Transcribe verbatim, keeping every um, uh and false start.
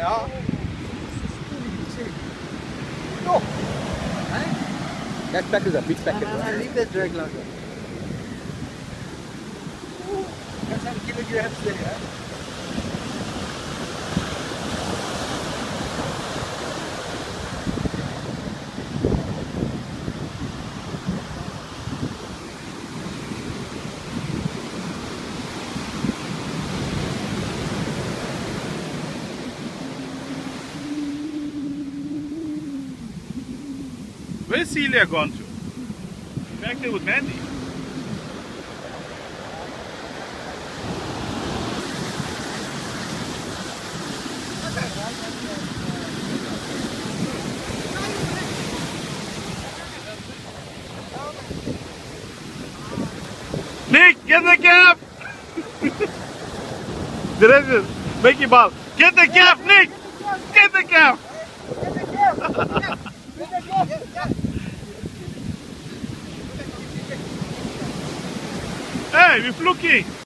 Ja. No. That back is a bit back. Leave that drag longer. Got some kilograms there, huh? Where's Celia gone to? Back there with Mandy. Nick, get the cap! Dhireshan, make it ball. Get the cap, Nick! Get the cap! Hey, we're fluking!